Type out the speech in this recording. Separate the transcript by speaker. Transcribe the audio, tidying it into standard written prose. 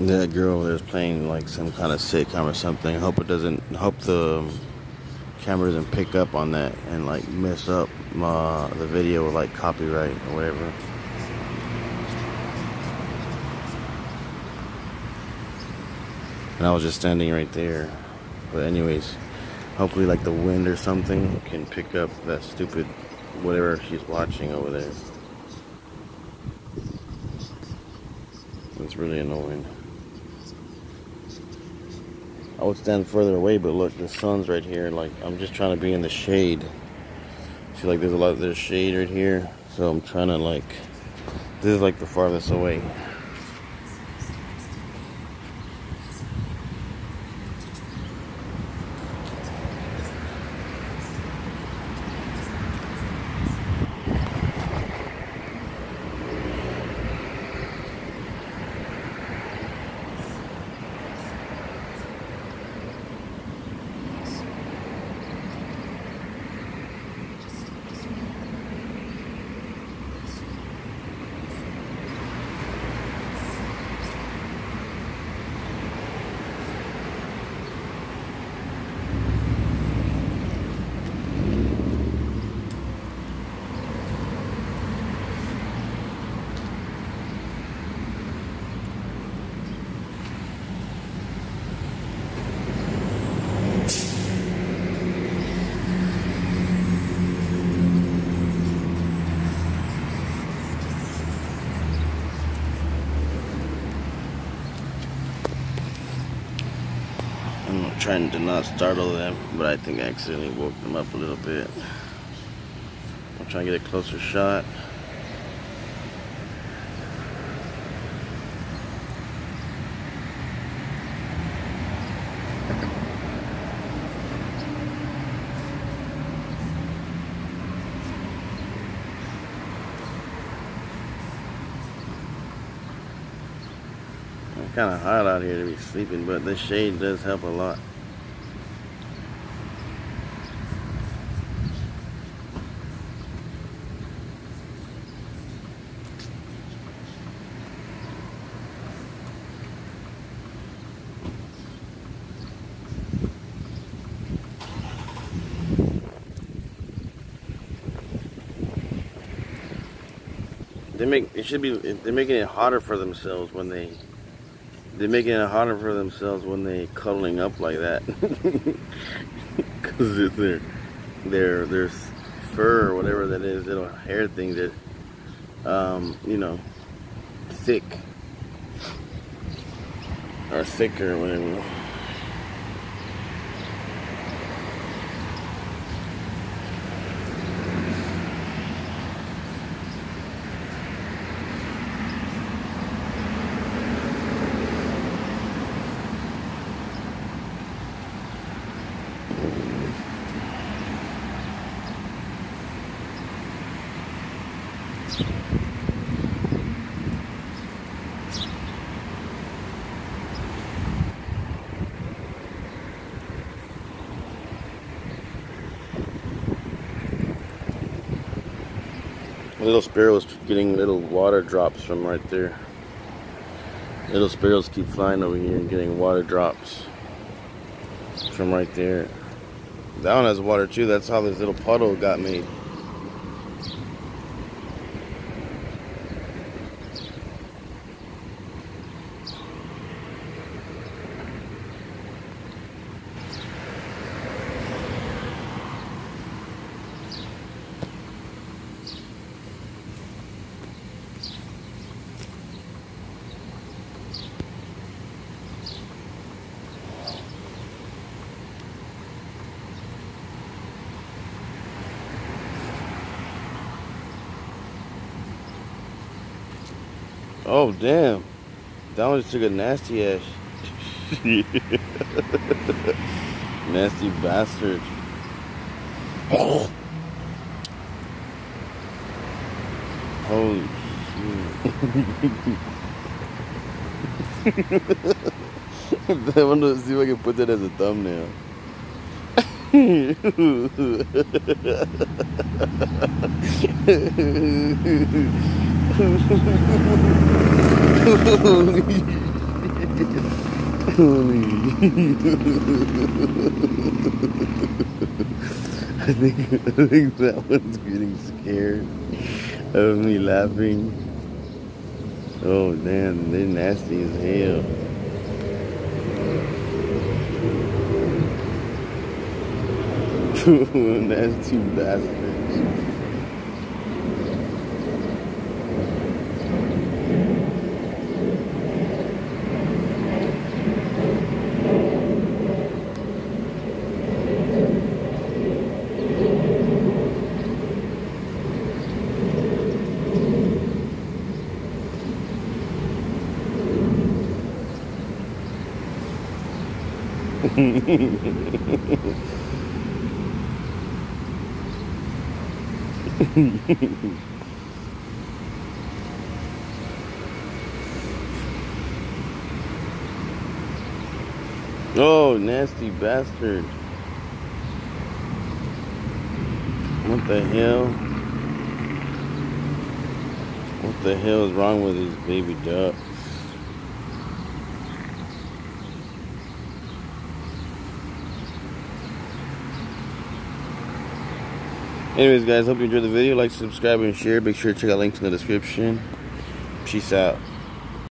Speaker 1: That girl over there is playing like some kind of sitcom or something. I hope the camera doesn't pick up on that and like mess up the video with like copyright or whatever. And I was just standing right there. But anyways, hopefully like the wind or something can pick up that stupid whatever she's watching over there. It's really annoying. I would stand further away, but look, the sun's right here. Like, I'm just trying to be in the shade. See, like, there's shade right here. So I'm trying to, like, this is like the farthest away. I'm trying to not startle them, but I think I accidentally woke them up a little bit. I'm trying to get a closer shot. It's kind of hot out here to be sleeping, but the shade does help a lot. They're making it harder for themselves when they're making it harder for themselves when they cuddling up like that. Because their fur or whatever that is, little hair thing that you know, thick or thicker or whatever. Little sparrows getting little water drops from right there. Little sparrows keep flying over here and getting water drops from right there. That one has water too. That's how this little puddle got made. Oh damn, that one just took a nasty ass. Nasty bastard. Holy shit. I want to see if I can put that as a thumbnail. I think that one's getting scared of me laughing. Oh damn, they're nasty as hell. Nasty bastards. Oh, nasty bastard. What the hell? What the hell is wrong with these baby ducks? Anyways, guys, hope you enjoyed the video. Like, subscribe, and share. Make sure to check out links in the description. Peace out.